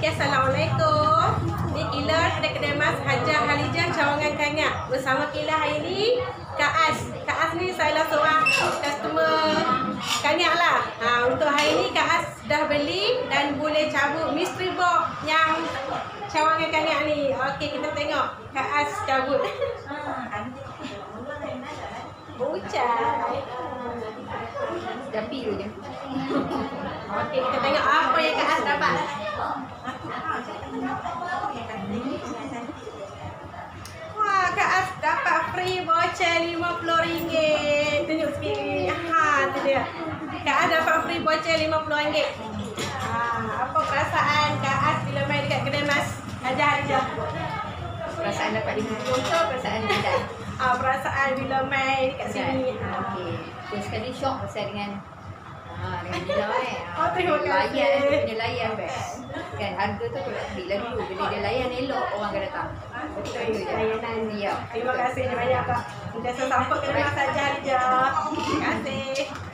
Okey, Assalamualaikum. Ni Kila dari kedai Mas Hajah Halijah Cawangan Kanyak. Bersama Kila hari ni Kak As. Kak As ni saya seorang customer Kanyak lah. Untuk hari ni Kak As dah beli dan boleh cabut mystery box yang Cawangan Kanyak ni. Okey, kita tengok Kak As cabut. Ucap. Tapi tu je. Okey, kita tengok apa yang Kak As dapat. Wah, Kak As dapat free voucher RM50. Tunjuk sikit. Tu dia. Kak As dapat free voucher RM50. Apa perasaan Kak As bila main dekat kedai Mas Hajah Halijah? Perasaan dapat RM50 ke perasaan tidak? Perasaan bila main dekat sini. Okey. First sekali shock pasal dengan dia terima kasih. Dia layan best. Kan harga tu kalau beli lah dulu. Bila dia layan elok orang akan datang. Betul je. Layanan. Ya. Terima kasih banyak Kak. Sudah sampai ke Mas Hajah Halijah. Terima kasih.